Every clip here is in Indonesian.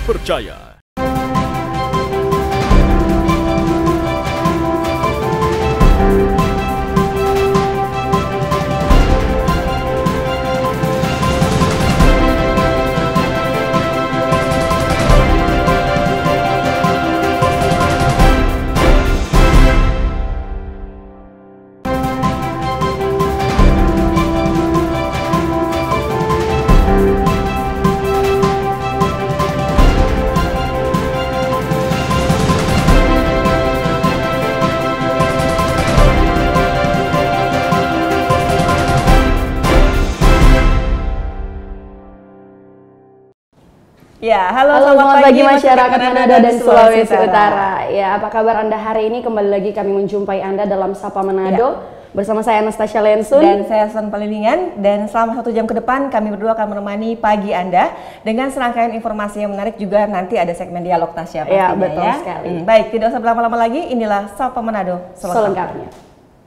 terpercaya. Ya, halo selamat pagi masyarakat Manado dan Sulawesi Utara. Ya, apa kabar Anda hari ini? Kembali lagi kami menjumpai Anda dalam Sapa Manado. Bersama saya Anastasia Lensun dan saya Son Palilingan, dan selama 1 jam ke depan kami berdua akan menemani pagi Anda dengan serangkaian informasi yang menarik, juga nanti ada segmen dialog Tasya pastinya. Ya, betul sekali. Baik, tidak usah berlama-lama lagi, inilah Sapa Manado selengkapnya.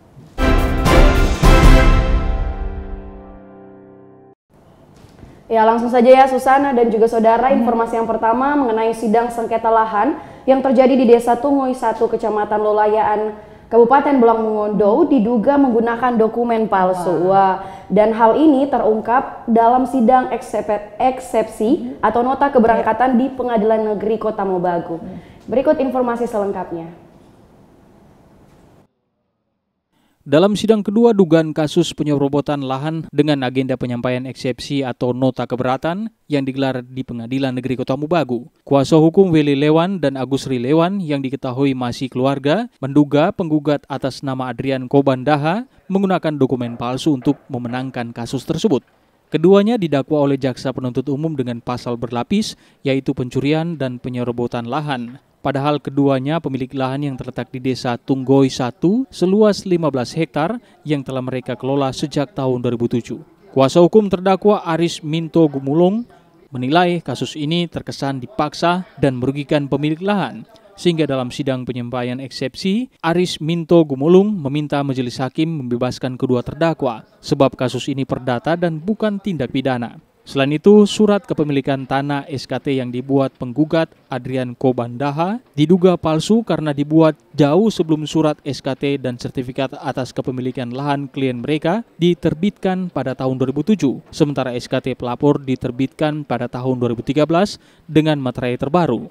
Ya, langsung saja ya Susana dan juga saudara, informasi yang pertama mengenai sidang sengketa lahan yang terjadi di Desa Tungoy 1, Kecamatan Lolayaan, Kabupaten Bolang Mongondo, diduga menggunakan dokumen palsu. Dan hal ini terungkap dalam sidang eksepsi atau nota keberangkatan di Pengadilan Negeri Kota Mobagu. Berikut informasi selengkapnya. Dalam sidang kedua dugaan kasus penyerobotan lahan dengan agenda penyampaian eksepsi atau nota keberatan yang digelar di Pengadilan Negeri Kota Mobagu, kuasa hukum Willy Lewan dan Agus Rilewan yang diketahui masih keluarga menduga penggugat atas nama Adrian Kobandaha menggunakan dokumen palsu untuk memenangkan kasus tersebut. Keduanya didakwa oleh jaksa penuntut umum dengan pasal berlapis, yaitu pencurian dan penyerobotan lahan. Padahal keduanya pemilik lahan yang terletak di Desa Tunggoy 1 seluas 15 hektar yang telah mereka kelola sejak tahun 2007. Kuasa hukum terdakwa Aris Minto Gumulung menilai kasus ini terkesan dipaksa dan merugikan pemilik lahan. Sehingga dalam sidang penyampaian eksepsi, Aris Minto Gumulung meminta majelis hakim membebaskan kedua terdakwa sebab kasus ini perdata dan bukan tindak pidana. Selain itu, surat kepemilikan tanah SKT yang dibuat penggugat Adrian Kobandaha diduga palsu karena dibuat jauh sebelum surat SKT dan sertifikat atas kepemilikan lahan klien mereka diterbitkan pada tahun 2007, sementara SKT pelapor diterbitkan pada tahun 2013 dengan materai terbaru.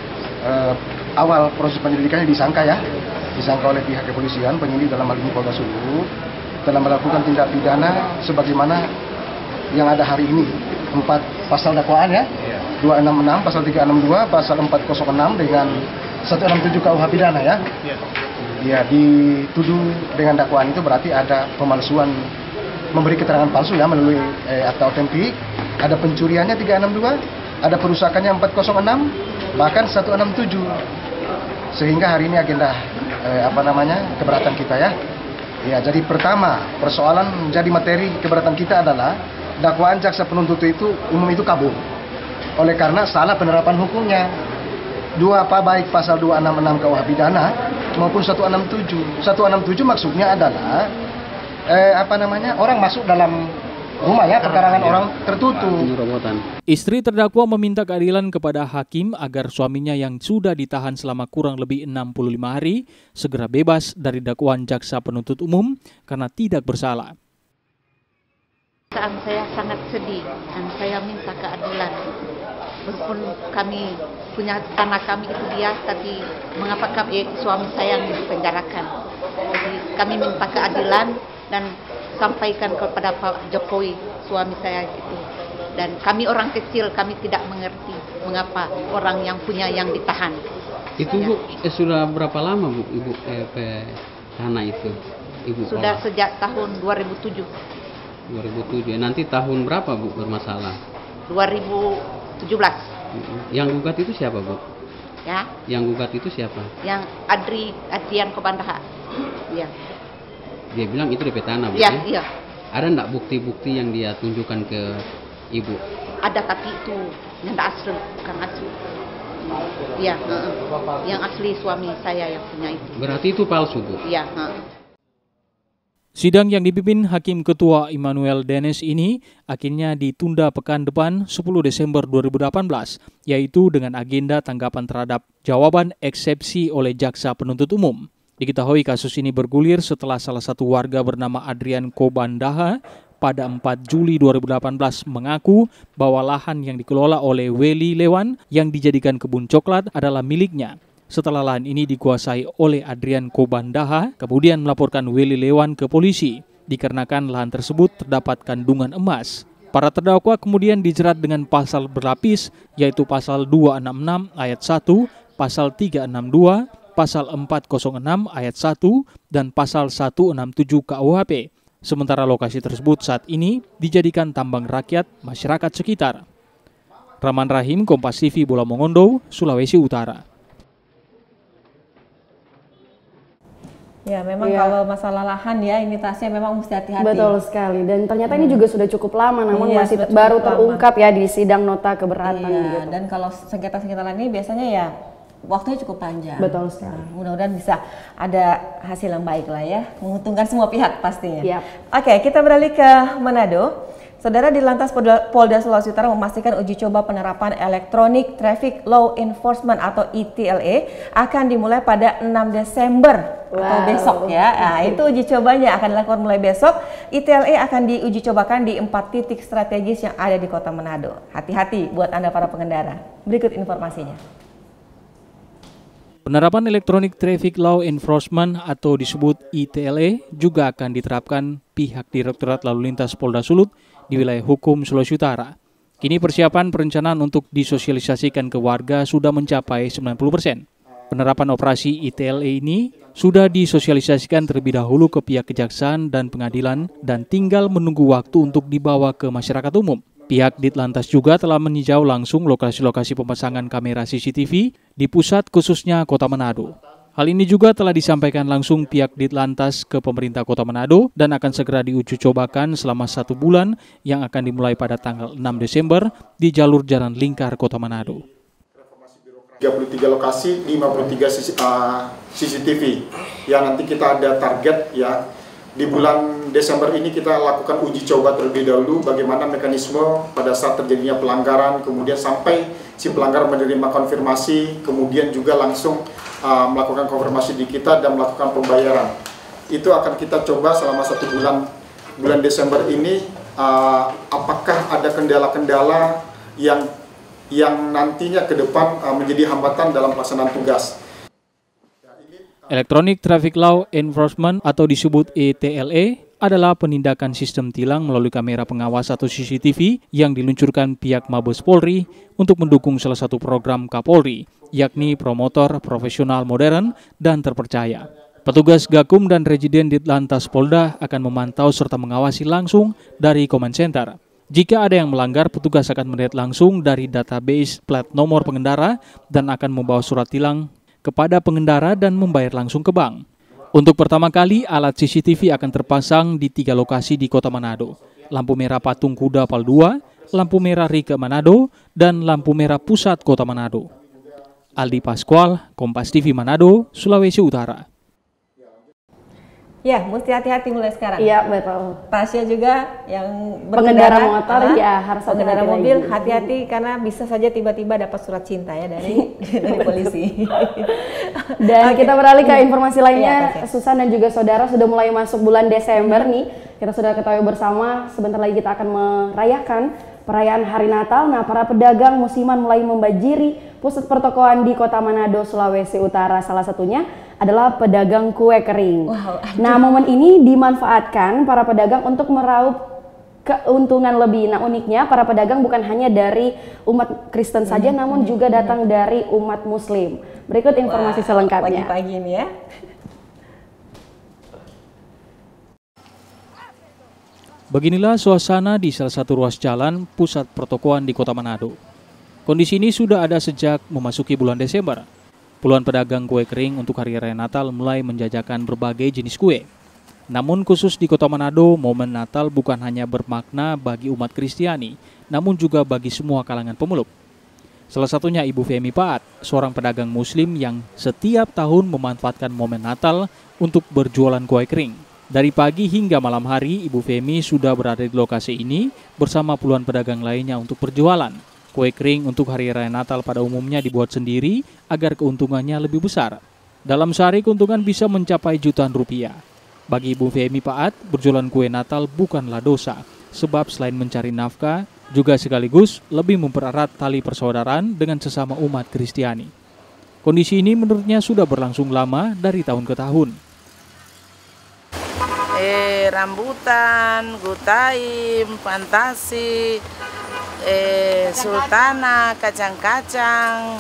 Awal proses penyelidikannya disangka oleh pihak kepolisian, penyidik dalam hal ini Polda Sulu telah melakukan tindak pidana sebagaimana yang ada hari ini, 4 pasal dakwaan 266, pasal 362, pasal 406 dengan 167 KUH pidana Ya, dituduh dengan dakwaan itu berarti ada pemalsuan, memberi keterangan palsu melalui akta otentik, ada pencuriannya 362, ada perusakannya 406, bahkan 167. Sehingga hari ini agenda keberatan kita Ya, jadi pertama, persoalan menjadi materi keberatan kita adalah dakwaan jaksa penuntut umum itu kabur oleh karena salah penerapan hukumnya. Baik pasal 266 KUH pidana maupun 167. 167 maksudnya adalah orang masuk dalam rumah perkarangan orang tertutup. Istri terdakwa meminta keadilan kepada hakim agar suaminya yang sudah ditahan selama kurang lebih 65 hari segera bebas dari dakwaan jaksa penuntut umum karena tidak bersalah. Saya sangat sedih dan saya minta keadilan. Meskipun kami punya tanah kami itu dia, tapi mengapa suami saya yang dipenjarakan? Jadi kami minta keadilan dan sampaikan kepada Pak Jokowi, suami saya itu. Dan kami orang kecil, kami tidak mengerti mengapa orang yang punya yang ditahan. Itu Bu, sudah berapa lama Bu Ibu tanah itu? Sudah sejak tahun 2007. 2007. Nanti tahun berapa Bu bermasalah? 2017. Yang gugat itu siapa Bu? Ya. Yang gugat itu siapa? Yang Adrian Kobandaha. Ya. Dia bilang itu DP tanah Bu. Iya. Ada enggak bukti-bukti yang dia tunjukkan ke Ibu? Ada, tapi itu yang tidak asli, bukan asli. Iya. Yang asli suami saya yang punya itu. Berarti itu palsu Bu? Iya. Sidang yang dipimpin Hakim Ketua Immanuel Dennis ini akhirnya ditunda pekan depan 10 Desember 2018, yaitu dengan agenda tanggapan terhadap jawaban eksepsi oleh Jaksa Penuntut Umum. Diketahui kasus ini bergulir setelah salah satu warga bernama Adrian Kobandaha pada 4 Juli 2018 mengaku bahwa lahan yang dikelola oleh Weli Lewan yang dijadikan kebun coklat adalah miliknya. Setelah lahan ini dikuasai oleh Adrian Kobandaha, kemudian melaporkan Weli Lewan ke polisi, dikarenakan lahan tersebut terdapat kandungan emas. Para terdakwa kemudian dijerat dengan pasal berlapis, yaitu pasal 266 ayat 1, pasal 362, pasal 406 ayat 1, dan pasal 167 KUHP. Sementara lokasi tersebut saat ini dijadikan tambang rakyat masyarakat sekitar. Rahman Rahim, Kompas TV, Bola Mongondo, Sulawesi Utara. Ya, memang kalau masalah lahan ya, ini tasnya memang mesti hati-hati. Betul sekali. Dan ternyata ini juga sudah cukup lama, namun Iya, masih sudah baru cukup terungkap ya di sidang nota keberatan. Iya, Gitu. dan kalau sengketa-sengketa lain ini biasanya ya waktunya cukup panjang. Betul sekali. Nah, mudah-mudahan bisa ada hasil yang baik lah ya, menguntungkan semua pihak pastinya. Yap. Oke, kita beralih ke Manado. Saudara, di Lantas Polda Sulawesi Utara memastikan uji coba penerapan Electronic Traffic Law Enforcement atau ETLA akan dimulai pada 6 Desember atau besok ya. Nah, itu uji cobanya akan dilakukan mulai besok. ETLA akan diuji cobakan di 4 titik strategis yang ada di Kota Manado. Hati-hati buat Anda para pengendara. Berikut informasinya. Penerapan Electronic Traffic Law Enforcement atau disebut ETLA juga akan diterapkan pihak Direktorat Lalu Lintas Polda Sulut di wilayah hukum Sulawesi Utara. Kini persiapan perencanaan untuk disosialisasikan ke warga sudah mencapai 90%. Penerapan operasi ETLA ini sudah disosialisasikan terlebih dahulu ke pihak kejaksaan dan pengadilan dan tinggal menunggu waktu untuk dibawa ke masyarakat umum. Pihak Ditlantas juga telah meninjau langsung lokasi-lokasi pemasangan kamera CCTV di pusat khususnya Kota Manado. Hal ini juga telah disampaikan langsung pihak Ditlantas ke pemerintah Kota Manado dan akan segera diuji cobakan selama 1 bulan yang akan dimulai pada tanggal 6 Desember di jalur jalan lingkar Kota Manado. 33 lokasi, 53 CCTV. Ya, nanti kita ada target ya. Di bulan Desember ini kita lakukan uji coba terlebih dahulu bagaimana mekanisme pada saat terjadinya pelanggaran, kemudian sampai si pelanggar menerima konfirmasi, kemudian juga langsung melakukan konfirmasi di kita dan melakukan pembayaran. Itu akan kita coba selama 1 bulan Desember ini. Apakah ada kendala-kendala yang nantinya ke depan menjadi hambatan dalam pelaksanaan tugas. Electronic Traffic Law Enforcement atau disebut ETLA adalah penindakan sistem tilang melalui kamera pengawas atau CCTV yang diluncurkan pihak Mabes Polri untuk mendukung salah satu program Kapolri, yakni promotor profesional modern dan terpercaya. Petugas Gakum dan Residen Ditlantas Polda akan memantau serta mengawasi langsung dari Command Center. Jika ada yang melanggar, petugas akan melihat langsung dari database plat nomor pengendara dan akan membawa surat tilang kepada pengendara dan membayar langsung ke bank. Untuk pertama kali, alat CCTV akan terpasang di 3 lokasi di Kota Manado. Lampu merah Patung Kuda Pal 2, lampu merah Rike Manado, dan lampu merah Pusat Kota Manado. Aldi Pascual, Kompas TV Manado, Sulawesi Utara. Ya, mesti hati-hati mulai sekarang. Iya, betul. Tasya juga yang Pengendara motor ya harus pengendara hati-hati mobil lagi. hati-hati karena bisa saja tiba-tiba dapat surat cinta ya dari polisi. Dan kita beralih ke informasi lainnya, Iya, Susan dan juga saudara sudah mulai masuk bulan Desember nih. Kita sudah ketahui bersama, sebentar lagi kita akan merayakan perayaan Hari Natal. Nah, para pedagang musiman mulai membanjiri pusat pertokoan di Kota Manado, Sulawesi Utara. Salah satunya adalah pedagang kue kering. Wow, nah, momen ini dimanfaatkan para pedagang untuk meraup keuntungan lebih. Nah, uniknya para pedagang bukan hanya dari umat Kristen saja, namun juga datang dari umat Muslim. Berikut informasi selengkapnya. Pagi-pagi ini ya. Beginilah suasana di salah satu ruas jalan pusat pertokoan di Kota Manado. Kondisi ini sudah ada sejak memasuki bulan Desember. Puluhan pedagang kue kering untuk Hari Raya Natal mulai menjajakan berbagai jenis kue. Namun khusus di Kota Manado, momen Natal bukan hanya bermakna bagi umat Kristiani, namun juga bagi semua kalangan pemeluk. Salah satunya Ibu Femi Paat, seorang pedagang Muslim yang setiap tahun memanfaatkan momen Natal untuk berjualan kue kering. Dari pagi hingga malam hari, Ibu Femi sudah berada di lokasi ini bersama puluhan pedagang lainnya untuk berjualan. Kue kering untuk Hari Raya Natal pada umumnya dibuat sendiri agar keuntungannya lebih besar. Dalam sehari keuntungan bisa mencapai jutaan rupiah. Bagi Ibu Femi Paat, berjualan kue Natal bukanlah dosa, sebab selain mencari nafkah, juga sekaligus lebih mempererat tali persaudaraan dengan sesama umat Kristiani. Kondisi ini menurutnya sudah berlangsung lama dari tahun ke tahun. Rambutan, gutaim, fantasi, sultana, kacang-kacang,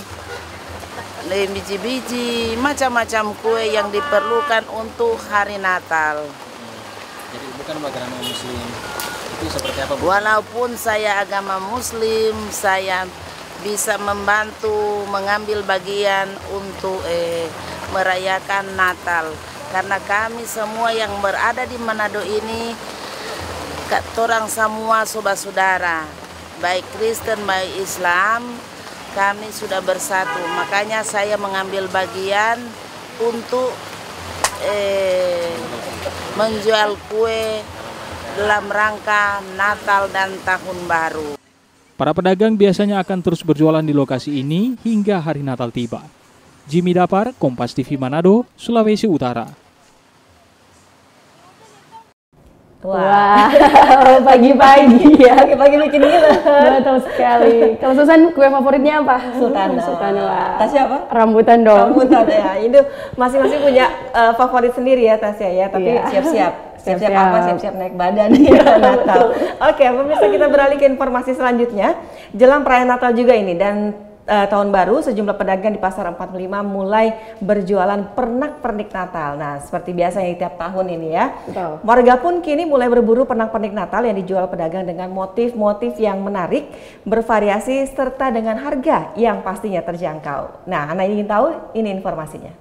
biji-biji, macam-macam kue yang diperlukan untuk hari Natal. Jadi bukan agama Muslim, itu seperti apa, Bu? Walaupun saya agama Muslim, saya bisa membantu mengambil bagian untuk merayakan Natal. Karena kami semua yang berada di Manado ini, orang semua saudara, baik Kristen, baik Islam, kami sudah bersatu. Makanya saya mengambil bagian untuk menjual kue dalam rangka Natal dan Tahun Baru. Para pedagang biasanya akan terus berjualan di lokasi ini hingga hari Natal tiba. Jimmy Dapar, Kompas TV Manado, Sulawesi Utara. Wah, pagi-pagi ya. Pagi-pagi bikin gila. Betul sekali. Kalau Susan, kue favoritnya apa? Sultana. Sultana. Tasya apa? Rambutan dong. Rambutan ya. Itu masing-masing punya favorit sendiri ya Tasya ya. Tapi siap-siap. Siap-siap apa? Siap-siap naik badan ya Natal. Oke, pemirsa, kita beralih ke informasi selanjutnya. Jelang perayaan Natal juga ini dan tahun baru, sejumlah pedagang di Pasar 45 mulai berjualan pernak-pernik Natal. Nah, seperti biasanya tiap tahun ini ya. Betul. Warga pun kini mulai berburu pernak-pernik Natal yang dijual pedagang dengan motif-motif yang menarik, bervariasi, serta dengan harga yang pastinya terjangkau. Nah, Anda ingin tahu? Ini informasinya.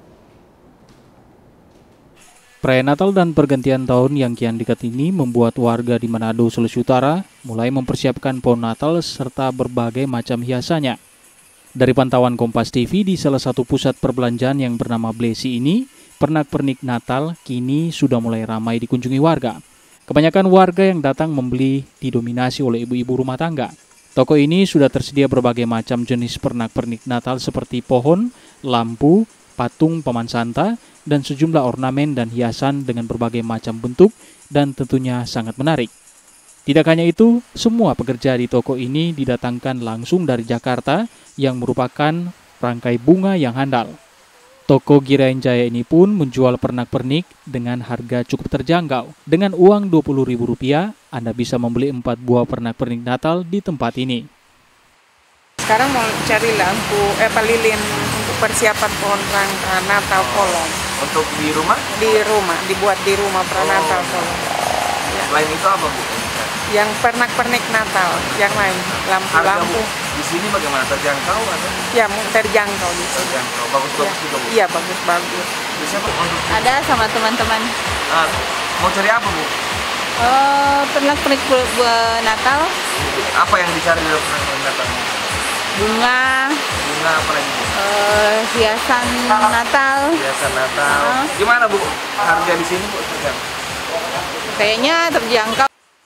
Perayaan Natal dan pergantian tahun yang kian dekat ini membuat warga di Manado, Sulawesi Utara mulai mempersiapkan pohon Natal serta berbagai macam hiasannya. Dari pantauan Kompas TV di salah satu pusat perbelanjaan yang bernama Blesi ini, pernak-pernik Natal kini sudah mulai ramai dikunjungi warga. Kebanyakan warga yang datang membeli didominasi oleh ibu-ibu rumah tangga. Toko ini sudah tersedia berbagai macam jenis pernak-pernik Natal seperti pohon, lampu, patung paman Santa, dan sejumlah ornamen dan hiasan dengan berbagai macam bentuk dan tentunya sangat menarik. Tidak hanya itu, semua pekerja di toko ini didatangkan langsung dari Jakarta yang merupakan rangkai bunga yang handal. Toko Girain Jaya ini pun menjual pernak-pernik dengan harga cukup terjangkau. Dengan uang Rp20.000, Anda bisa membeli 4 buah pernak-pernik Natal di tempat ini. Sekarang mau cari lampu, lilin untuk persiapan pohon rangka Natal kolong. Untuk di rumah? Di rumah, dibuat di rumah Natal kolong. Ya. Selain itu apa, Bu? Yang pernak-pernik Natal, yang lain, lampu-lampu. Di sini bagaimana, terjangkau atau? Ya, terjangkau di sini. Terjangkau, bagus-bagus juga, Bu? Iya, bagus-bagus. Ada sama teman-teman. Mau cari apa, Bu? Pernak-pernik Natal. Apa yang dicari dari pernak-pernik Natal? Bunga. Bunga apa lagi, Bu? Hiasan Natal. Hiasan Natal. Gimana, Bu? Harga di sini, Bu, terjangkau? Kayaknya terjangkau.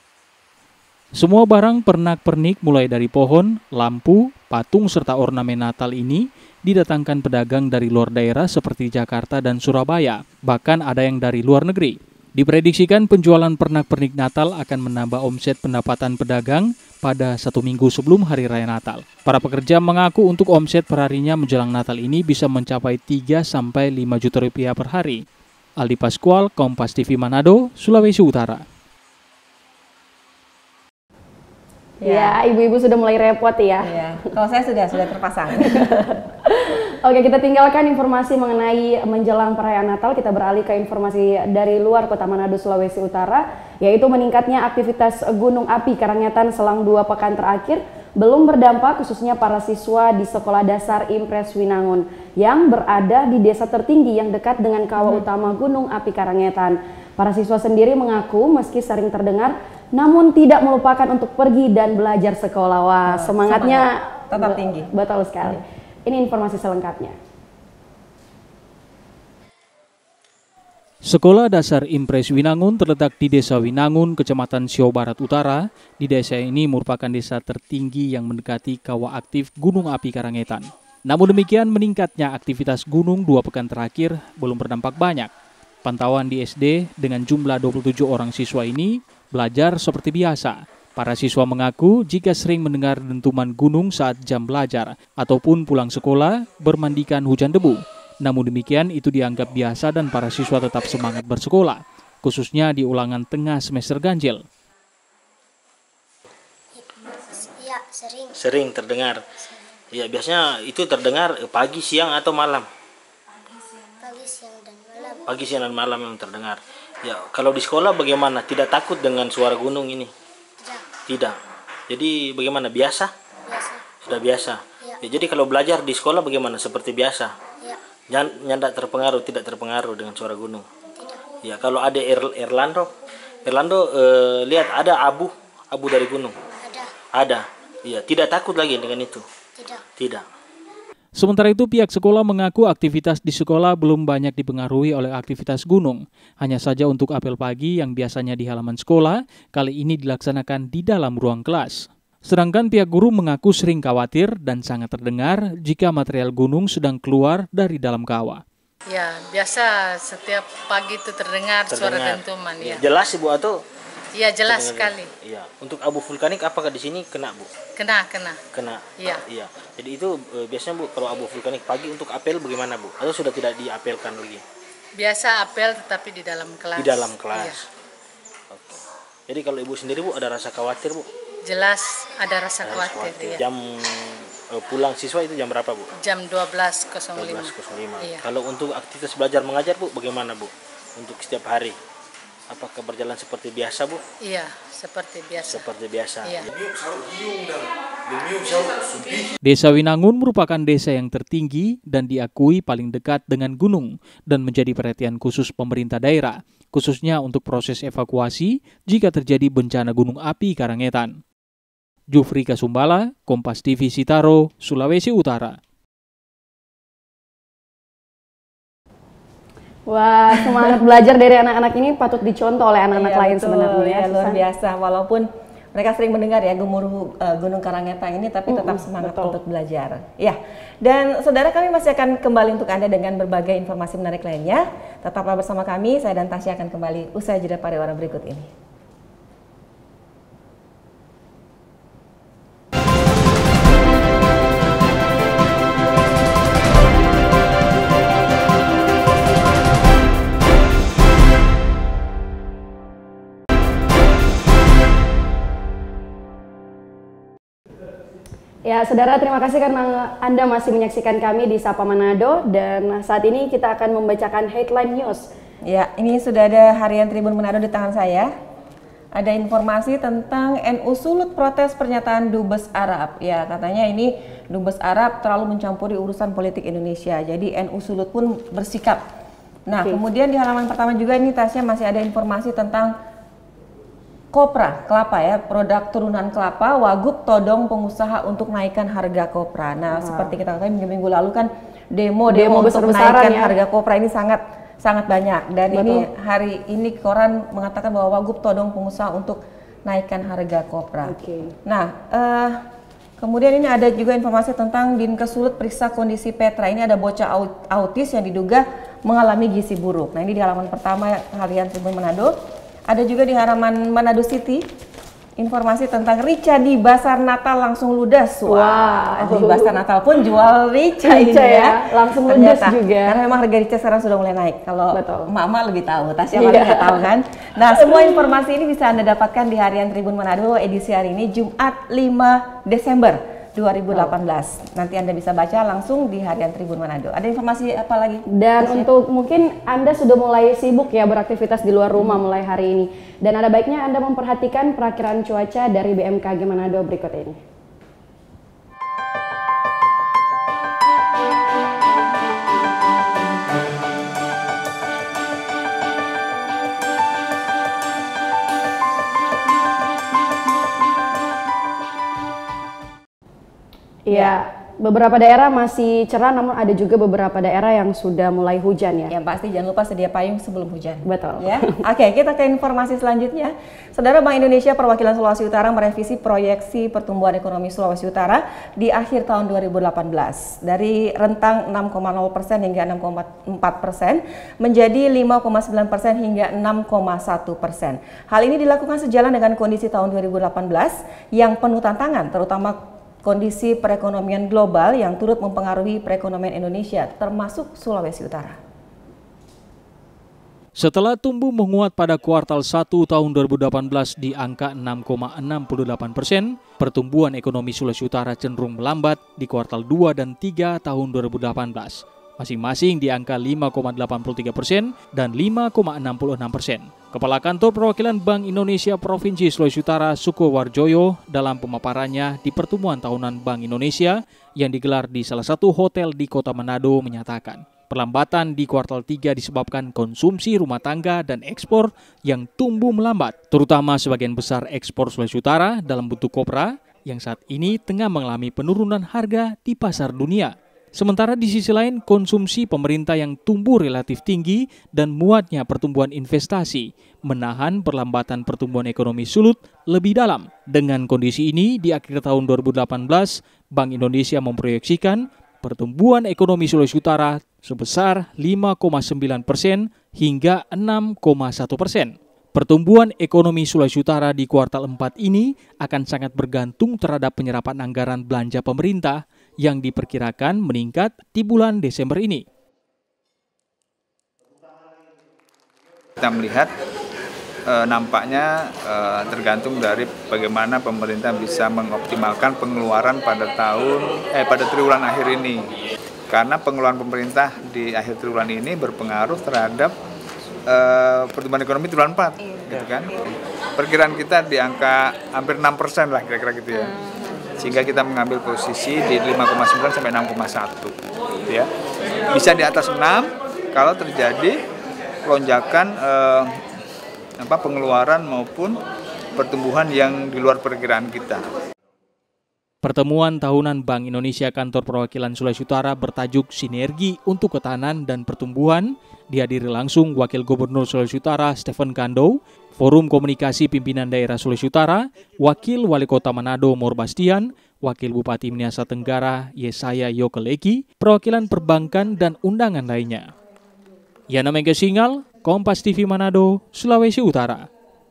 Semua barang pernak-pernik mulai dari pohon, lampu, patung serta ornamen Natal ini didatangkan pedagang dari luar daerah seperti Jakarta dan Surabaya, bahkan ada yang dari luar negeri. Diprediksikan penjualan pernak-pernik Natal akan menambah omset pendapatan pedagang pada 1 minggu sebelum Hari Raya Natal. Para pekerja mengaku untuk omset perharinya menjelang Natal ini bisa mencapai 3-5 juta rupiah per hari. Aldi Pascual, Kompas TV Manado, Sulawesi Utara. Ya, ibu-ibu sudah mulai repot ya. Kalau saya sudah terpasang. Oke, kita tinggalkan informasi mengenai menjelang perayaan Natal. Kita beralih ke informasi dari luar Kota Manado, Sulawesi Utara, yaitu meningkatnya aktivitas gunung api Karangetan selang 2 pekan terakhir belum berdampak khususnya para siswa di Sekolah Dasar Impres Winangun yang berada di desa tertinggi yang dekat dengan kawah utama Gunung Api Karangetan. Para siswa sendiri mengaku meski sering terdengar, namun tidak melupakan untuk pergi dan belajar sekolah. Wah, semangatnya tetap tinggi. Betul sekali. Ini informasi selengkapnya. Sekolah Dasar Impres Winangun terletak di Desa Winangun, Kecamatan Siau Barat Utara. Di desa ini merupakan desa tertinggi yang mendekati kawah aktif Gunung Api Karangetan. Namun demikian, meningkatnya aktivitas gunung 2 pekan terakhir belum berdampak banyak. Pantauan di SD dengan jumlah 27 orang siswa ini belajar seperti biasa. Para siswa mengaku jika sering mendengar dentuman gunung saat jam belajar ataupun pulang sekolah bermandikan hujan debu. Namun demikian itu dianggap biasa dan para siswa tetap semangat bersekolah, khususnya di ulangan tengah semester ganjil. Ya, sering terdengar. Ya, biasanya itu terdengar pagi, siang atau malam? Pagi, siang, dan malam. Pagi, siang, dan malam yang terdengar. Ya, kalau di sekolah bagaimana? Tidak takut dengan suara gunung ini? Tidak. Jadi bagaimana? Biasa? Biasa. Sudah biasa. Ya. Ya, jadi kalau belajar di sekolah bagaimana? Seperti biasa? Ya. Tidak terpengaruh, tidak terpengaruh dengan suara gunung. Tidak. Ya, kalau ada Erlando lihat ada abu dari gunung. Ada. Iya, tidak takut lagi dengan itu. Tidak. Sementara itu pihak sekolah mengaku aktivitas di sekolah belum banyak dipengaruhi oleh aktivitas gunung. Hanya saja untuk apel pagi yang biasanya di halaman sekolah, kali ini dilaksanakan di dalam ruang kelas. Sedangkan pihak guru mengaku sering khawatir dan sangat terdengar jika material gunung sedang keluar dari dalam kawah. Ya, biasa setiap pagi itu terdengar suara dentuman. Ya. Jelas Ibu atau? Iya, jelas sekali. Iya. Untuk abu vulkanik apakah di sini kena, Bu? Kena. Iya. Iya. Jadi itu biasanya Bu, kalau abu vulkanik pagi untuk apel bagaimana, Bu? Atau sudah tidak diapelkan lagi? Biasa apel tetapi di dalam kelas. Di dalam kelas. Iya. Oke. Jadi kalau Ibu sendiri, Bu, ada rasa khawatir, Bu? Jelas ada rasa khawatir. Ya. Jam pulang siswa itu jam berapa, Bu? Jam 12.05. 12.05. Iya. Kalau untuk aktivitas belajar mengajar, Bu, bagaimana, Bu? Untuk setiap hari? Apakah berjalan seperti biasa, Bu? Iya, seperti biasa. Seperti biasa. Iya. Desa Winangun merupakan desa yang tertinggi dan diakui paling dekat dengan gunung dan menjadi perhatian khusus pemerintah daerah, khususnya untuk proses evakuasi jika terjadi bencana gunung api Karangetan. Jufri Kasumbala, Kompas TV Sitaro, Sulawesi Utara. Wah, semangat belajar dari anak-anak ini patut dicontoh oleh anak-anak lain betul, sebenarnya. Ya, luar biasa. Walaupun mereka sering mendengar ya gemuruh Gunung Karangetan ini, tapi tetap semangat untuk belajar. Ya, dan saudara, kami masih akan kembali untuk Anda dengan berbagai informasi menarik lainnya. Tetaplah bersama kami, saya dan Tasya akan kembali usai jeda pariwara berikut ini. Ya, saudara, terima kasih karena Anda masih menyaksikan kami di Sapa Manado, dan saat ini kita akan membacakan headline news. Ya, ini sudah ada harian Tribun Manado di tangan saya. Ada informasi tentang NU sulut protes pernyataan Dubes Arab. Ya, katanya ini Dubes Arab terlalu mencampuri urusan politik Indonesia. Jadi NU sulut pun bersikap. Nah, kemudian di halaman pertama juga ini Tasnya masih ada informasi tentang kopra, kelapa ya, produk turunan kelapa, Wagub todong pengusaha untuk naikkan harga kopra. Nah, seperti kita ketahui minggu lalu kan demo untuk menaikkan harga kopra ini sangat banyak. Dan ini hari ini koran mengatakan bahwa Wagub todong pengusaha untuk naikkan harga kopra. Nah, kemudian ini ada juga informasi tentang Dinkes Sulut periksa kondisi Petra. Ini ada bocah autis yang diduga mengalami gizi buruk. Nah, ini di halaman pertama harian Tribun Manado. Ada juga di halaman Manado City informasi tentang rica di Pasar Natal langsung ludes. Wah, di Pasar Natal pun jual rica ini ya. Langsung ludes juga. Karena memang harga rica sekarang sudah mulai naik. Kalau emak-emak lebih tahu, Tasya paling nggak tahu kan. Nah, semua informasi ini bisa Anda dapatkan di harian Tribun Manado edisi hari ini Jumat 5 Desember 2018. Nanti Anda bisa baca langsung di harian Tribun Manado. Ada informasi apa lagi? Dan untuk mungkin Anda sudah mulai sibuk ya beraktivitas di luar rumah mulai hari ini. Dan ada baiknya Anda memperhatikan perakiraan cuaca dari BMKG Manado berikut ini. Beberapa daerah masih cerah, namun ada juga beberapa daerah yang sudah mulai hujan ya. Yang pasti jangan lupa sedia payung sebelum hujan. Betul. Ya. Oke, kita ke informasi selanjutnya. Saudara, Bank Indonesia Perwakilan Sulawesi Utara merevisi proyeksi pertumbuhan ekonomi Sulawesi Utara di akhir tahun 2018 dari rentang 6,0% hingga 6,4% menjadi 5,9% hingga 6,1%. Hal ini dilakukan sejalan dengan kondisi tahun 2018 yang penuh tantangan, terutama kondisi perekonomian global yang turut mempengaruhi perekonomian Indonesia, termasuk Sulawesi Utara. Setelah tumbuh menguat pada kuartal 1 tahun 2018 di angka 6,68%, pertumbuhan ekonomi Sulawesi Utara cenderung melambat di kuartal 2 dan 3 tahun 2018. Masing-masing di angka 5,83% dan 5,66%. Kepala Kantor Perwakilan Bank Indonesia Provinsi Sulawesi Utara, Suko Warjoyo, dalam pemaparannya di pertemuan tahunan Bank Indonesia yang digelar di salah satu hotel di Kota Manado menyatakan, perlambatan di kuartal 3 disebabkan konsumsi rumah tangga dan ekspor yang tumbuh melambat, terutama sebagian besar ekspor Sulawesi Utara dalam bentuk kopra yang saat ini tengah mengalami penurunan harga di pasar dunia. Sementara di sisi lain, konsumsi pemerintah yang tumbuh relatif tinggi dan muatnya pertumbuhan investasi menahan perlambatan pertumbuhan ekonomi sulut lebih dalam. Dengan kondisi ini, di akhir tahun 2018, Bank Indonesia memproyeksikan pertumbuhan ekonomi Sulawesi Utara sebesar 5,9% hingga 6,1%. Pertumbuhan ekonomi Sulawesi Utara di kuartal 4 ini akan sangat bergantung terhadap penyerapan anggaran belanja pemerintah yang diperkirakan meningkat di bulan Desember ini. Kita melihat nampaknya tergantung dari bagaimana pemerintah bisa mengoptimalkan pengeluaran pada triwulan akhir ini. Karena pengeluaran pemerintah di akhir triwulan ini berpengaruh terhadap pertumbuhan ekonomi triwulan 4, gitu kan. Perkiraan kita di angka hampir 6% lah kira-kira gitu ya. Sehingga kita mengambil posisi di 5,9 sampai 6,1, gitu ya. Bisa di atas 6 kalau terjadi lonjakan pengeluaran maupun pertumbuhan yang di luar perkiraan kita. Pertemuan tahunan Bank Indonesia Kantor Perwakilan Sulawesi Utara bertajuk Sinergi untuk Ketahanan dan Pertumbuhan dihadiri langsung Wakil Gubernur Sulawesi Utara Stephen Kando, Forum Komunikasi Pimpinan Daerah Sulawesi Utara, Wakil Wali Kota Manado Mor Bastian, Wakil Bupati Minahasa Tenggara Yesaya Yokeleki, perwakilan perbankan dan undangan lainnya. Yana Mega Singal, Kompas TV Manado, Sulawesi Utara.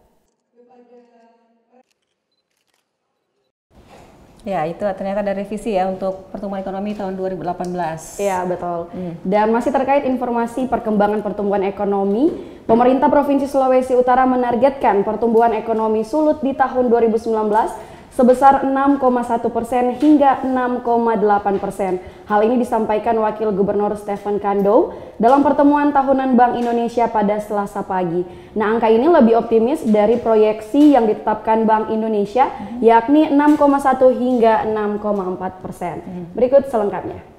Ya, itu ternyata ada revisi ya untuk pertumbuhan ekonomi tahun 2018. Iya, betul. Dan masih terkait informasi perkembangan pertumbuhan ekonomi, pemerintah Provinsi Sulawesi Utara menargetkan pertumbuhan ekonomi sulut di tahun 2019 sebesar 6,1% hingga 6,8%. Hal ini disampaikan Wakil Gubernur Stephen Kando dalam pertemuan tahunan Bank Indonesia pada Selasa pagi. Nah, angka ini lebih optimis dari proyeksi yang ditetapkan Bank Indonesia, yakni 6,1 hingga 6,4%. Berikut selengkapnya.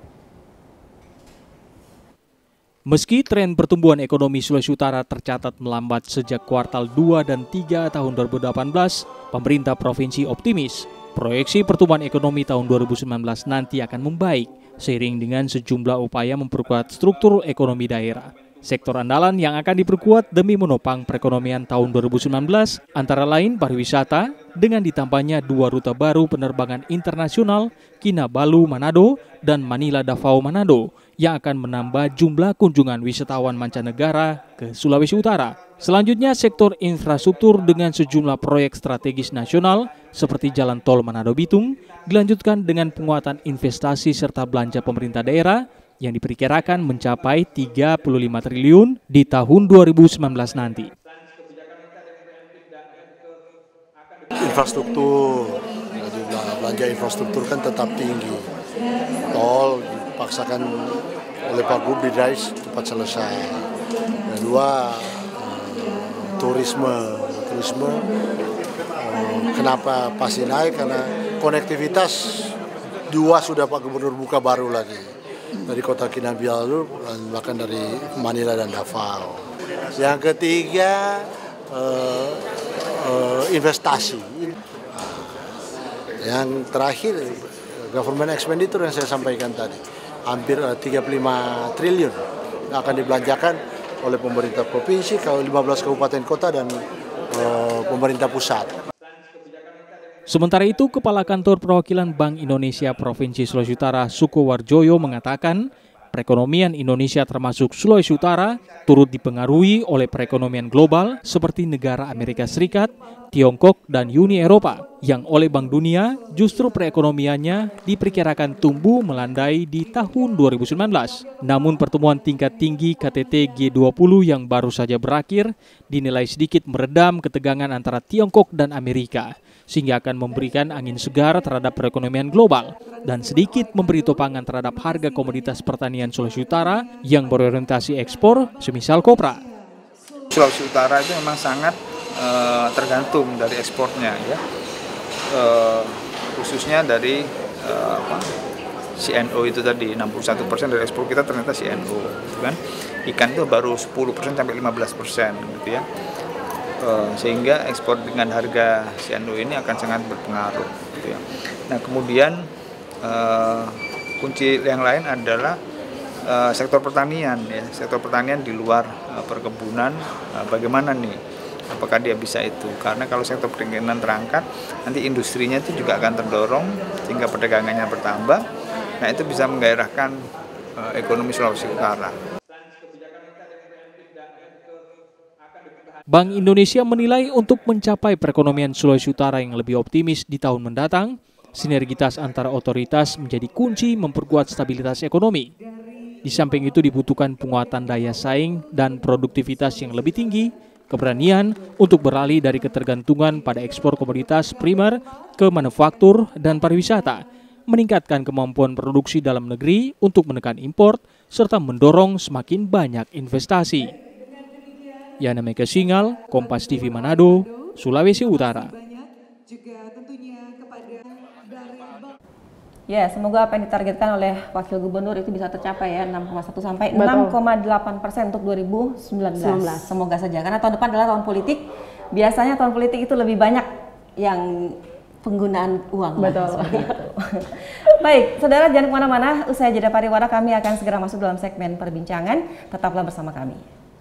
Meski tren pertumbuhan ekonomi Sulawesi Utara tercatat melambat sejak kuartal 2 dan 3 tahun 2018, pemerintah provinsi optimis proyeksi pertumbuhan ekonomi tahun 2019 nanti akan membaik seiring dengan sejumlah upaya memperkuat struktur ekonomi daerah. Sektor andalan yang akan diperkuat demi menopang perekonomian tahun 2019 antara lain pariwisata dengan ditambahnya 2 rute baru penerbangan internasional Kinabalu Manado dan Manila Davao Manado yang akan menambah jumlah kunjungan wisatawan mancanegara ke Sulawesi Utara. Selanjutnya sektor infrastruktur dengan sejumlah proyek strategis nasional seperti Jalan Tol Manado Bitung dilanjutkan dengan penguatan investasi serta belanja pemerintah daerah yang diperkirakan mencapai 35 triliun di tahun 2019 nanti. Infrastruktur, belanja infrastruktur kan tetap tinggi. Tol dipaksakan oleh Pak Gubernur cepat selesai. Kedua, turisme. Kenapa pasti naik? Karena konektivitas 2 sudah Pak Gubernur buka baru lagi. Dari kota Kinabalu bahkan dari Manila dan Davao. Yang ketiga investasi. Yang terakhir government expenditure yang saya sampaikan tadi. Hampir 35 triliun akan dibelanjakan oleh pemerintah provinsi, 15 kabupaten kota dan pemerintah pusat. Sementara itu, Kepala Kantor Perwakilan Bank Indonesia Provinsi Sulawesi Utara, Sukowarjoyo, mengatakan perekonomian Indonesia termasuk Sulawesi Utara turut dipengaruhi oleh perekonomian global seperti negara Amerika Serikat, Tiongkok, dan Uni Eropa, yang oleh Bank Dunia justru perekonomiannya diperkirakan tumbuh melandai di tahun 2019. Namun pertemuan tingkat tinggi KTT G20 yang baru saja berakhir dinilai sedikit meredam ketegangan antara Tiongkok dan Amerika, sehingga akan memberikan angin segar terhadap perekonomian global dan sedikit memberi topangan terhadap harga komoditas pertanian Sulawesi Utara yang berorientasi ekspor, semisal kopra. Sulawesi Utara itu memang sangat tergantung dari ekspornya, ya, khususnya dari CNO itu tadi. 61% dari ekspor kita ternyata CNO, gitu kan. Ikan itu baru 10% sampai 15%, gitu ya. Sehingga ekspor dengan harga CNO ini akan sangat berpengaruh, gitu ya. Nah, kemudian kunci yang lain adalah sektor pertanian, ya. Sektor pertanian di luar perkebunan, bagaimana nih? Apakah dia bisa itu? Karena kalau sektor pertanian terangkat, nanti industrinya itu juga akan terdorong sehingga perdagangannya bertambah. Nah, itu bisa menggairahkan ekonomi Sulawesi Utara. Bank Indonesia menilai untuk mencapai perekonomian Sulawesi Utara yang lebih optimis di tahun mendatang, sinergitas antara otoritas menjadi kunci memperkuat stabilitas ekonomi. Di samping itu dibutuhkan penguatan daya saing dan produktivitas yang lebih tinggi, keberanian untuk beralih dari ketergantungan pada ekspor komoditas primer ke manufaktur dan pariwisata, meningkatkan kemampuan produksi dalam negeri untuk menekan impor, serta mendorong semakin banyak investasi. Yana Mega Singal, Kompas TV Manado, Sulawesi Utara. Ya, semoga apa yang ditargetkan oleh Wakil Gubernur itu bisa tercapai ya, 6,1 sampai 6,8% untuk 2019. Semoga saja, karena tahun depan adalah tahun politik. Biasanya tahun politik itu lebih banyak yang penggunaan uang. Betul. Baik, saudara jangan kemana-mana. Usai jeda pariwara, kami akan segera masuk dalam segmen perbincangan. Tetaplah bersama kami.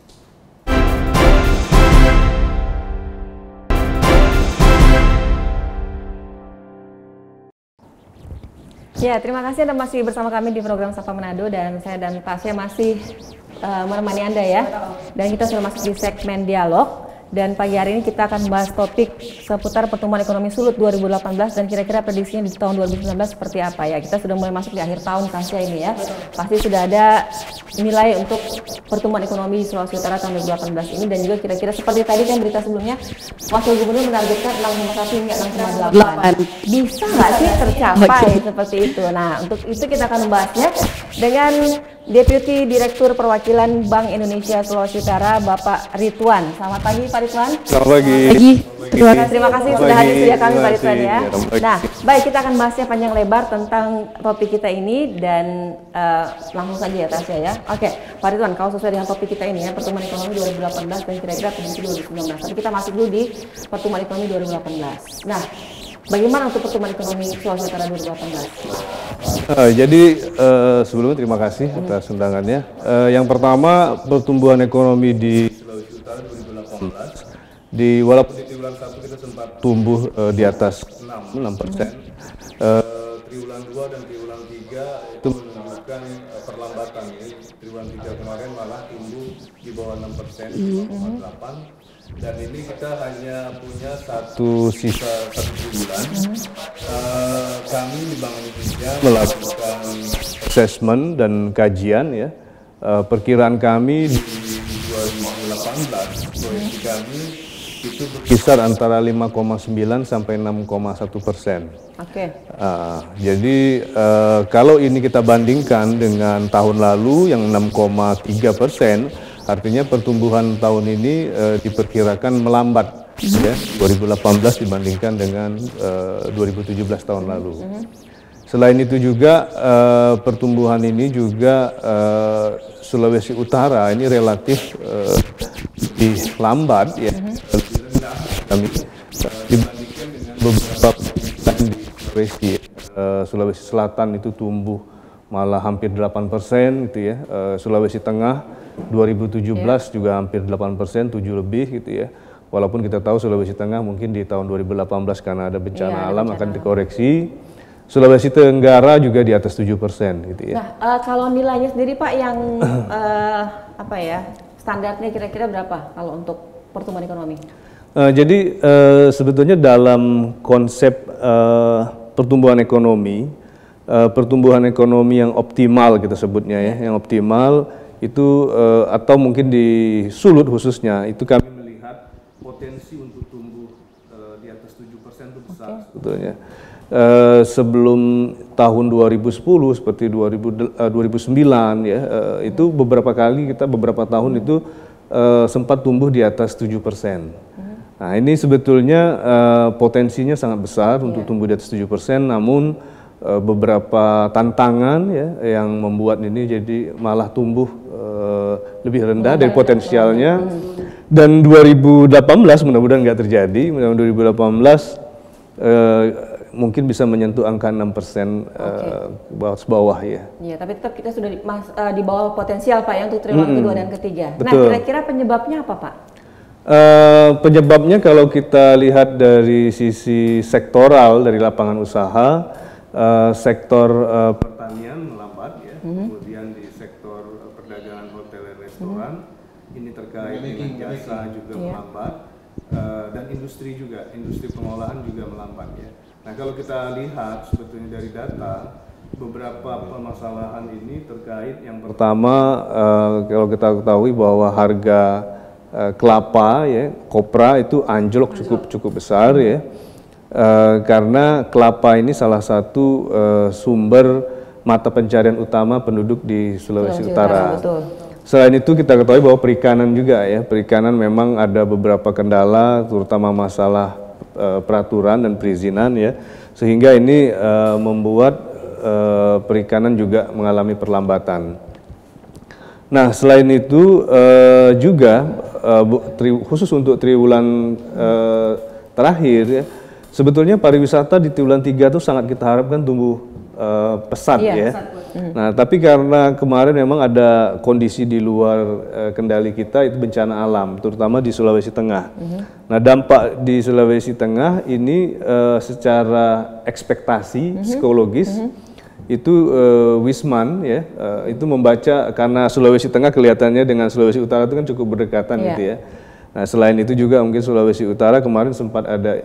Ya, terima kasih Anda masih bersama kami di program Sapa Manado, dan saya dan Tasya masih menemani Anda ya. Dan kita sudah masuk di segmen dialog, dan pagi hari ini kita akan membahas topik seputar pertumbuhan ekonomi Sulut 2018 dan kira-kira prediksinya di tahun 2019 seperti apa ya. Kita sudah mulai masuk di akhir tahun Tasya ini ya. Pasti sudah ada nilai untuk pertumbuhan ekonomi di Sulawesi Utara tahun 2018 ini, dan juga kira-kira seperti tadi kan berita sebelumnya, Wakil Gubernur menargetkan 6,1 hingga 6,8. Bisa nggak sih tercapai seperti itu? Nah, untuk itu kita akan membahasnya dengan Deputi Direktur Perwakilan Bank Indonesia Sulawesi Utara, Bapak Ridwan. Selamat pagi Pak Ridwan. Selamat pagi. Terima kasih sudah hadir studio kami Pak Ridwan ya. Nah, baik, kita akan bahasnya panjang lebar tentang topik kita ini, dan langsung saja ya Tasya ya. Oke, Pak Ridwan, kalau sesuai dengan topik kita ini ya, pertumbuhan ekonomi 2018 dan kira-kira prediksi 2019. Tapi kita masuk dulu di pertumbuhan ekonomi 2018. Nah, bagaimana untuk pertumbuhan ekonomi Sulawesi Utara 2018? Jadi sebelumnya terima kasih atas undangannya. Yang pertama, pertumbuhan ekonomi di Sulawesi Utara 2018, walaupun di triwulan 1 kita sempat tumbuh di atas 6%, triwulan 2 dan triwulan 3 itu menunjukkan perlambatan. Triwulan 3 kemarin malah tumbuh di bawah 6%, 6,8%. Dan ini kita hanya punya satu triwulan. Kami di Bank Indonesia melakukan assessment dan kajian ya. Perkiraan kami di 2018, proyeksi kami itu berkisar antara 5,9 sampai 6,1%. Oke. Jadi kalau ini kita bandingkan dengan tahun lalu yang 6,3%, artinya pertumbuhan tahun ini diperkirakan melambat ya, 2018 dibandingkan dengan 2017 tahun lalu. Selain itu juga pertumbuhan ini juga Sulawesi Utara ini relatif lebih lambat ya, lebih rendah kami dibandingkan dengan beberapa provinsi di Sulawesi. Sulawesi Selatan itu tumbuh malah hampir 8% gitu ya. Sulawesi Tengah 2017 juga hampir 8%, 7 lebih gitu ya. Walaupun kita tahu Sulawesi Tengah mungkin di tahun 2018 karena ada bencana alam akan dikoreksi. Sulawesi Tenggara juga di atas 7% gitu ya. Nah, kalau nilainya sendiri Pak yang apa ya, standarnya kira-kira berapa kalau untuk pertumbuhan ekonomi? Jadi sebetulnya dalam konsep pertumbuhan ekonomi yang optimal kita sebutnya ya, yang optimal itu atau mungkin di Sulut khususnya itu kami melihat potensi untuk tumbuh di atas 7% itu besar sebetulnya. Sebelum tahun 2010 seperti 2009 ya, itu beberapa tahun itu sempat tumbuh di atas 7%. Nah, ini sebetulnya potensinya sangat besar untuk tumbuh di atas 7%, namun beberapa tantangan ya yang membuat ini jadi malah tumbuh lebih rendah dari potensialnya. Dan 2018 mudah-mudahan nggak terjadi, mudah-mudahan 2018 mungkin bisa menyentuh angka 6% bawah ya. Iya, tapi tetap kita sudah di bawah potensial Pak ya untuk triwulan kedua dan ketiga. Betul. Nah, kira-kira penyebabnya apa Pak? Penyebabnya kalau kita lihat dari sisi sektoral dari lapangan usaha, sektor pertanian melambat ya, kemudian di sektor perdagangan hotel dan restoran ini terkait dengan jasa juga melambat, dan industri pengolahan juga melambat ya. Nah, kalau kita lihat sebetulnya dari data, beberapa permasalahan ini terkait yang pertama, kalau kita ketahui bahwa harga kelapa ya, kopra itu anjlok cukup besar ya, karena kelapa ini salah satu sumber mata pencarian utama penduduk di Sulawesi Utara. Selain itu kita ketahui bahwa perikanan juga ya, perikanan memang ada beberapa kendala, terutama masalah peraturan dan perizinan ya, sehingga ini membuat perikanan juga mengalami perlambatan. Nah, selain itu juga khusus untuk triwulan terakhir ya, sebetulnya pariwisata di triwulan 3 itu sangat kita harapkan tumbuh pesat ya. Nah, tapi karena kemarin memang ada kondisi di luar kendali kita, itu bencana alam, terutama di Sulawesi Tengah. Nah, dampak di Sulawesi Tengah ini secara ekspektasi psikologis itu Wisman ya, itu membaca karena Sulawesi Tengah kelihatannya dengan Sulawesi Utara itu kan cukup berdekatan gitu ya. Nah, selain itu juga mungkin Sulawesi Utara kemarin sempat ada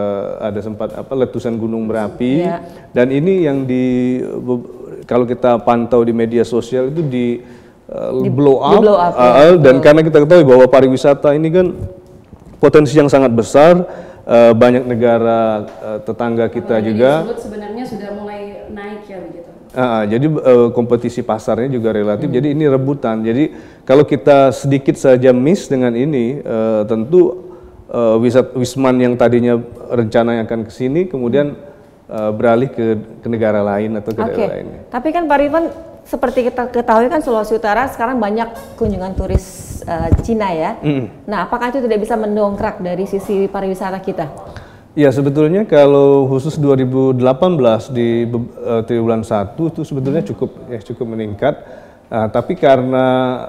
letusan gunung berapi, dan ini yang kalau kita pantau di media sosial itu di blow up, dan karena kita ketahui bahwa pariwisata ini kan potensi yang sangat besar, banyak negara tetangga kita juga. Sebenarnya sudah mulai naik ya begitu. Jadi kompetisi pasarnya juga relatif, jadi ini rebutan. Jadi kalau kita sedikit saja miss dengan ini, tentu Wisman yang tadinya rencananya akan ke sini, kemudian beralih ke negara lain atau ke daerah lain. Tapi kan Pak Ridwan, seperti kita ketahui kan Sulawesi Utara sekarang banyak kunjungan turis Cina ya. Nah, apakah itu tidak bisa mendongkrak dari sisi pariwisata kita? Ya, sebetulnya kalau khusus 2018 di triwulan 1 itu sebetulnya cukup meningkat. Tapi karena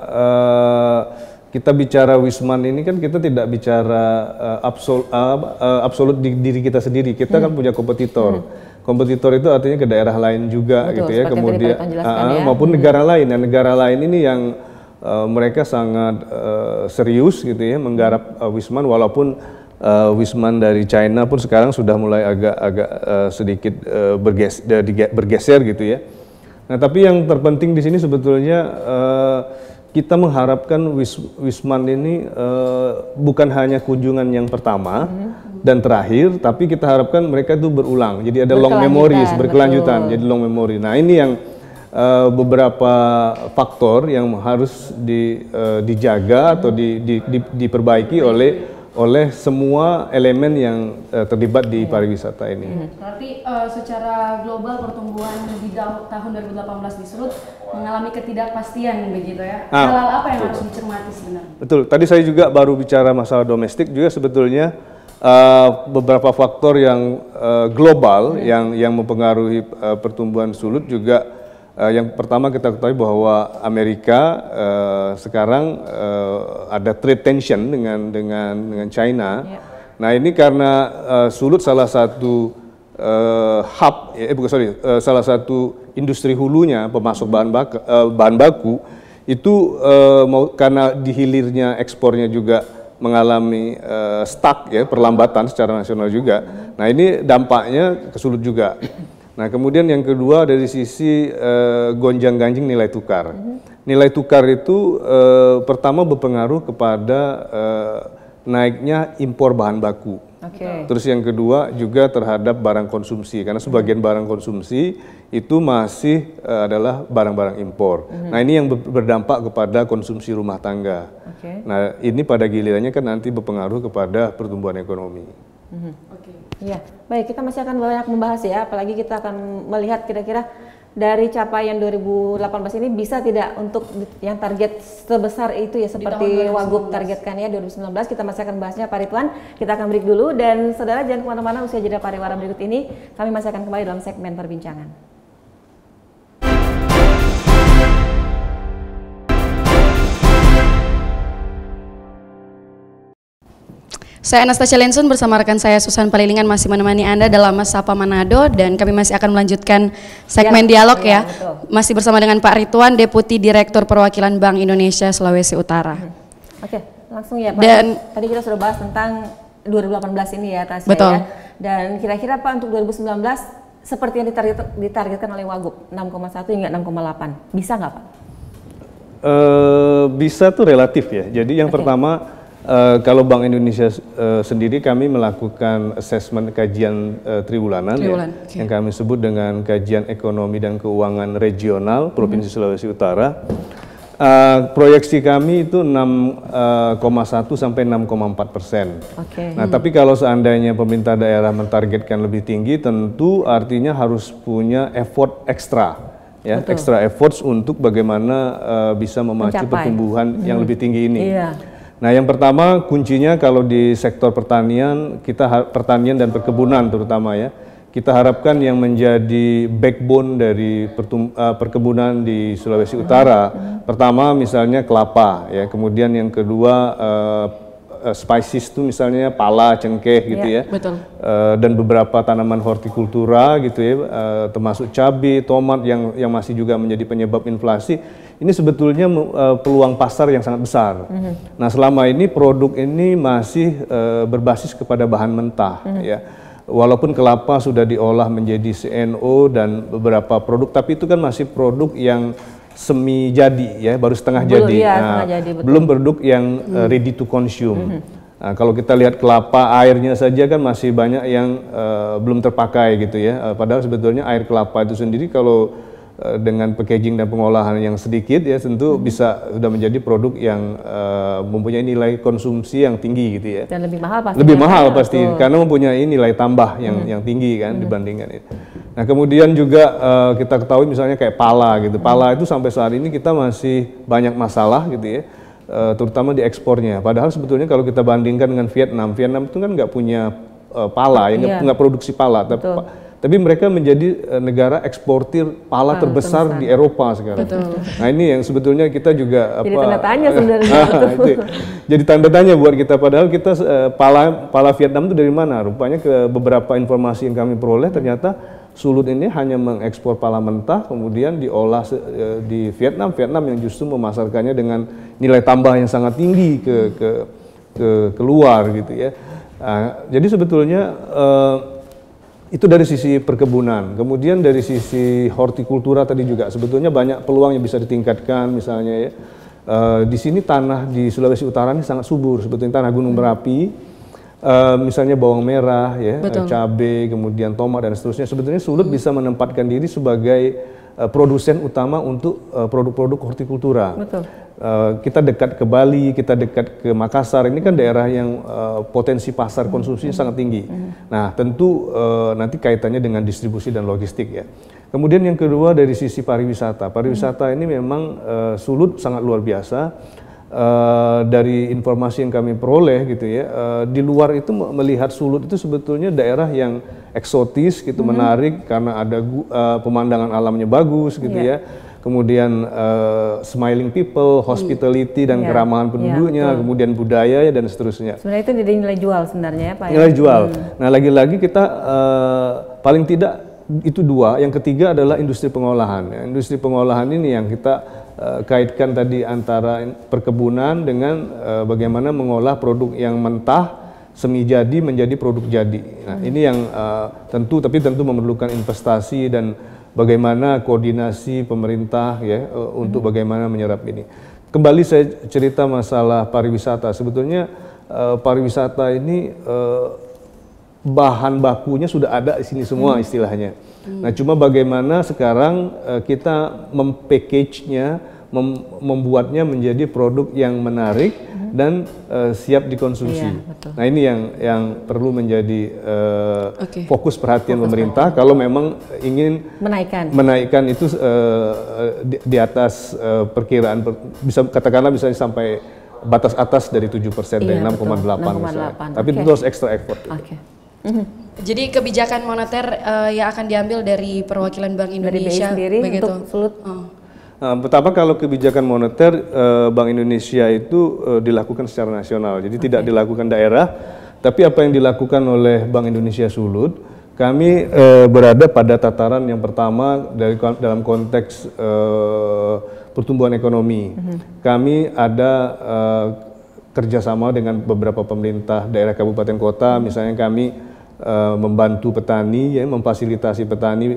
kita bicara Wisman ini kan kita tidak bicara absolut di diri kita sendiri. Kita kan punya kompetitor. Kompetitor itu artinya ke daerah lain juga gitu ya. Kemudian maupun negara lain. Dan negara lain ini yang mereka sangat serius gitu ya menggarap Wisman, walaupun Wisman dari China pun sekarang sudah mulai agak sedikit bergeser gitu ya. Nah, tapi yang terpenting di sini sebetulnya kita mengharapkan Wisman ini bukan hanya kunjungan yang pertama dan terakhir, tapi kita harapkan mereka itu berulang. Jadi ada long memory, berkelanjutan. Jadi long memory. Nah, ini yang beberapa faktor yang harus dijaga atau diperbaiki oleh semua elemen yang terlibat di pariwisata ini. Berarti secara global pertumbuhan di tahun 2018 di Sulut mengalami ketidakpastian begitu ya. Hal-hal apa yang harus dicermati sebenarnya? Betul. Tadi saya juga baru bicara masalah domestik juga sebetulnya beberapa faktor yang global yang mempengaruhi pertumbuhan Sulut juga. Yang pertama kita ketahui bahwa Amerika sekarang ada trade tension dengan China. Nah ini karena Sulut salah satu salah satu industri hulunya pemasok bahan baku itu karena di hilirnya ekspornya juga mengalami stuck ya, perlambatan secara nasional juga. Nah ini dampaknya ke Sulut juga. Nah kemudian yang kedua dari sisi gonjang-ganjing nilai tukar. Nilai tukar itu pertama berpengaruh kepada naiknya impor bahan baku. Terus yang kedua juga terhadap barang konsumsi, karena sebagian barang konsumsi itu masih adalah barang-barang impor. Nah ini yang berdampak kepada konsumsi rumah tangga. Nah ini pada gilirannya kan nanti berpengaruh kepada pertumbuhan ekonomi. Ya, baik, kita masih akan banyak membahas ya, apalagi kita akan melihat kira-kira dari capaian 2018 ini bisa tidak untuk yang target sebesar itu ya, seperti Wagub targetkan ya 2019. Kita masih akan bahasnya Pak Ridwan. Kita akan break dulu dan saudara jangan kemana-mana, usia jeda pariwara berikut ini kami masih akan kembali dalam segmen perbincangan. Saya Anastasia Lensun bersama rekan saya Susan Palilingan masih menemani Anda dalam Sapa Manado dan kami masih akan melanjutkan segmen dialog ya. Masih bersama dengan Pak Ridwan, Deputi Direktur Perwakilan Bank Indonesia Sulawesi Utara. Oke, langsung ya Pak. Dan tadi kita sudah bahas tentang 2018 ini ya Tasya betul. Ya. Dan kira-kira Pak untuk 2019 seperti yang ditargetkan oleh Wagub 6,1 hingga 6,8. Bisa nggak Pak? Bisa tuh relatif ya. Jadi yang pertama kalau Bank Indonesia sendiri kami melakukan asesmen kajian triwulan ya, yang kami sebut dengan kajian ekonomi dan keuangan regional Provinsi Sulawesi Utara. Proyeksi kami itu 6,1 sampai 6,4%. Nah, tapi kalau seandainya pemerintah daerah mentargetkan lebih tinggi, tentu artinya harus punya effort ekstra, ya, extra efforts untuk bagaimana bisa memacu pertumbuhan yang lebih tinggi ini. Nah, yang pertama kuncinya kalau di sektor pertanian, pertanian dan perkebunan terutama ya, kita harapkan yang menjadi backbone dari perkebunan di Sulawesi Utara, pertama misalnya kelapa ya, kemudian yang kedua spices itu misalnya pala, cengkeh gitu ya, dan beberapa tanaman hortikultura gitu ya, termasuk cabai, tomat yang masih juga menjadi penyebab inflasi. Ini sebetulnya peluang pasar yang sangat besar. Nah selama ini produk ini masih berbasis kepada bahan mentah ya. Walaupun kelapa sudah diolah menjadi CNO dan beberapa produk, tapi itu kan masih produk yang semi jadi ya, baru setengah jadi. Belum produk yang ready to consume. Nah, kalau kita lihat kelapa airnya saja kan masih banyak yang belum terpakai gitu ya. Padahal sebetulnya air kelapa itu sendiri kalau dengan packaging dan pengolahan yang sedikit ya tentu bisa sudah menjadi produk yang mempunyai nilai konsumsi yang tinggi gitu ya. Dan lebih mahal pasti. Lebih mahal pasti karena mempunyai nilai tambah yang tinggi kan dibandingkan itu. Nah kemudian juga kita ketahui misalnya kayak pala gitu. Pala itu sampai saat ini kita masih banyak masalah gitu ya, terutama di ekspornya. Padahal sebetulnya kalau kita bandingkan dengan Vietnam itu kan nggak punya pala, nggak produksi pala. Tapi mereka menjadi negara eksportir pala terbesar di Eropa sekarang. Nah ini yang sebetulnya kita juga jadi tanda tanya sebenarnya. Jadi tanda tanya buat kita. Padahal kita pala Vietnam itu dari mana? Rupanya ke beberapa informasi yang kami peroleh ternyata Sulut ini hanya mengekspor pala mentah, kemudian diolah di Vietnam yang justru memasarkannya dengan nilai tambah yang sangat tinggi keluar gitu ya. Nah, jadi sebetulnya itu dari sisi perkebunan. Kemudian dari sisi hortikultura tadi juga sebetulnya banyak peluang yang bisa ditingkatkan misalnya ya. Di sini tanah di Sulawesi Utara ini sangat subur, sebetulnya tanah Gunung Merapi. Misalnya bawang merah ya, cabai, kemudian tomat dan seterusnya. Sebetulnya Sulut bisa menempatkan diri sebagai produsen utama untuk produk-produk hortikultura. Kita dekat ke Bali, kita dekat ke Makassar, ini kan daerah yang potensi pasar konsumsinya sangat tinggi. Nah tentu nanti kaitannya dengan distribusi dan logistik ya. Kemudian yang kedua dari sisi pariwisata. Pariwisata ini memang Sulut sangat luar biasa. dari informasi yang kami peroleh gitu ya, di luar itu melihat Sulut itu sebetulnya daerah yang eksotis gitu, menarik karena ada pemandangan alamnya bagus gitu ya. Kemudian smiling people, hospitality dan keramahan penduduknya, kemudian budaya dan seterusnya. Sebenarnya itu jadi nilai jual sebenarnya ya Pak? Nilai jual. Nah lagi-lagi kita paling tidak itu dua, yang ketiga adalah industri pengolahan. Ya. Industri pengolahan ini yang kita kaitkan tadi antara perkebunan dengan bagaimana mengolah produk yang mentah semi jadi menjadi produk jadi. Nah ini yang tentu memerlukan investasi dan bagaimana koordinasi pemerintah ya untuk bagaimana menyerap ini. Kembali saya cerita masalah pariwisata. Sebetulnya pariwisata ini bahan bakunya sudah ada di sini semua istilahnya. Nah, cuma bagaimana sekarang kita mempackage-nya, membuatnya menjadi produk yang menarik dan siap dikonsumsi. Nah, ini yang perlu menjadi fokus perhatian pemerintah kalau memang ingin menaikkan itu di atas perkiraan, bisa katakanlah bisa sampai batas atas dari 7% dari 6,8 misalnya. Tapi itu harus extra effort. Jadi kebijakan moneter yang akan diambil dari perwakilan Bank Indonesia sendiri begitu. Untuk Sulut. Pertama kalau kebijakan moneter Bank Indonesia itu dilakukan secara nasional, jadi tidak dilakukan daerah. Tapi apa yang dilakukan oleh Bank Indonesia Sulut, kami berada pada tataran yang pertama dalam konteks pertumbuhan ekonomi. Kami ada kerjasama dengan beberapa pemerintah daerah kabupaten kota, misalnya kami membantu petani, ya, memfasilitasi petani.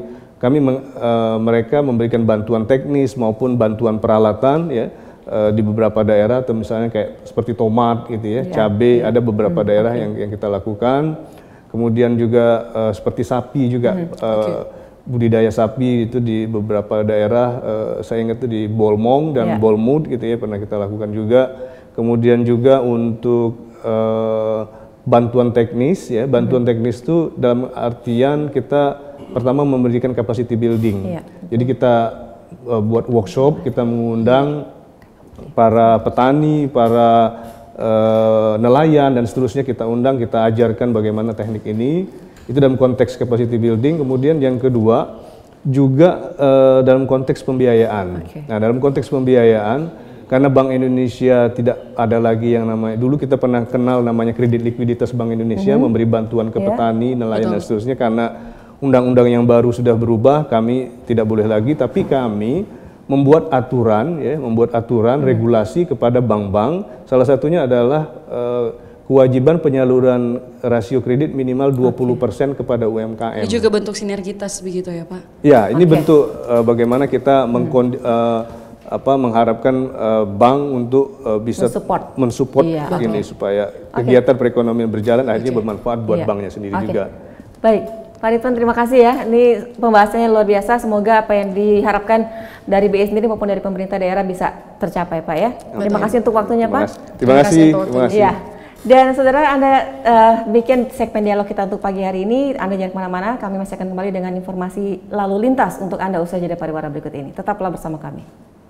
Mereka memberikan bantuan teknis maupun bantuan peralatan, ya, di beberapa daerah, atau misalnya kayak seperti tomat, gitu ya, cabai, ada beberapa daerah yang kita lakukan. Kemudian juga seperti sapi juga, budidaya sapi itu di beberapa daerah, saya ingat itu di Bolmong dan Bolmud, gitu ya, pernah kita lakukan juga. Kemudian juga untuk bantuan teknis, ya, bantuan teknis itu dalam artian kita pertama memberikan capacity building. Jadi kita buat workshop, kita mengundang para petani, para nelayan dan seterusnya, kita undang, kita ajarkan bagaimana teknik ini. Itu dalam konteks capacity building. Kemudian yang kedua juga dalam konteks pembiayaan. Nah, dalam konteks pembiayaan, karena Bank Indonesia tidak ada lagi yang namanya, dulu kita pernah kenal namanya kredit likuiditas Bank Indonesia, memberi bantuan ke petani, nelayan dan seterusnya. Karena undang-undang yang baru sudah berubah, kami tidak boleh lagi, tapi kami membuat aturan, ya, regulasi kepada bank-bank. Salah satunya adalah kewajiban penyaluran rasio kredit minimal 20% kepada UMKM. Ini juga bentuk sinergitas begitu ya Pak? Ya, ini bentuk bagaimana kita mengharapkan bank untuk bisa mensupport ini supaya kegiatan perekonomian berjalan, akhirnya bermanfaat buat banknya sendiri juga. Baik, Pak Ridwan, terima kasih ya. Ini pembahasannya luar biasa. Semoga apa yang diharapkan dari BI sendiri maupun dari pemerintah daerah bisa tercapai, Pak ya. Terima kasih untuk waktunya, Pak. Terima kasih. Ya. Dan saudara, Anda bikin segmen dialog kita untuk pagi hari ini. Anda jangan kemana-mana, kami masih akan kembali dengan informasi lalu lintas untuk Anda usai jeda pariwara berikut ini. Tetaplah bersama kami.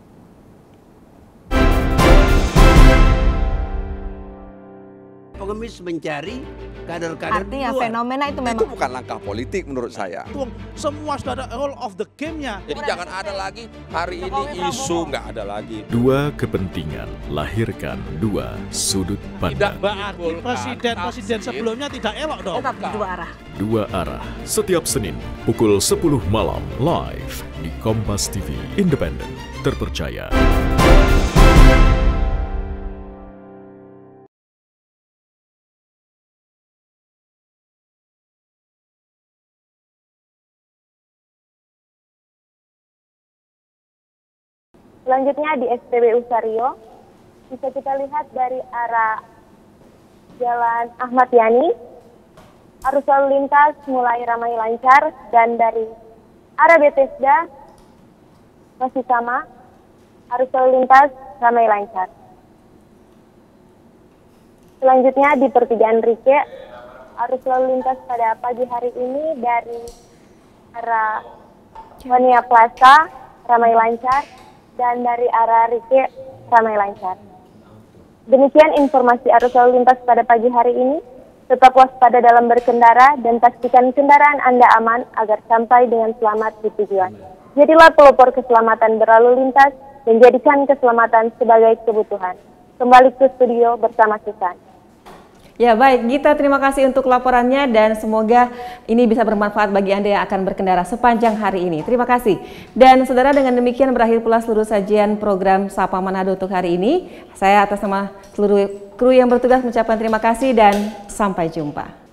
Pengemis mencari kader-kader. Artinya fenomena itu memang itu bukan langkah politik menurut saya. Semua sudah ada all of the game-nya. Jadi jangan ada lagi hari ini isu, nggak ada lagi. Dua kepentingan lahirkan dua sudut pandang. Tidak berarti presiden sebelumnya tidak elok dong. Dua arah. Dua arah. Setiap Senin pukul 10 malam live di Kompas TV, independen, terpercaya. Selanjutnya di SPBU Sario, bisa kita lihat dari arah Jalan Ahmad Yani, arus lalu lintas mulai ramai lancar, dan dari arah Bethesda masih sama, arus lalu lintas ramai lancar. Selanjutnya di pertigaan Rike, arus lalu lintas pada pagi hari ini dari arah Wania Plaza ramai lancar, dan dari arah Rike ramai lancar. Demikian informasi arus lalu lintas pada pagi hari ini. Tetap waspada dalam berkendara dan pastikan kendaraan Anda aman agar sampai dengan selamat di tujuan. Jadilah pelopor keselamatan berlalu lintas dan jadikan keselamatan sebagai kebutuhan. Kembali ke studio bersama Susan. Ya baik, Gita terima kasih untuk laporannya dan semoga ini bisa bermanfaat bagi Anda yang akan berkendara sepanjang hari ini. Terima kasih. Dan saudara, dengan demikian berakhir pula seluruh sajian program Sapa Manado untuk hari ini. Saya atas nama seluruh kru yang bertugas mengucapkan terima kasih dan sampai jumpa.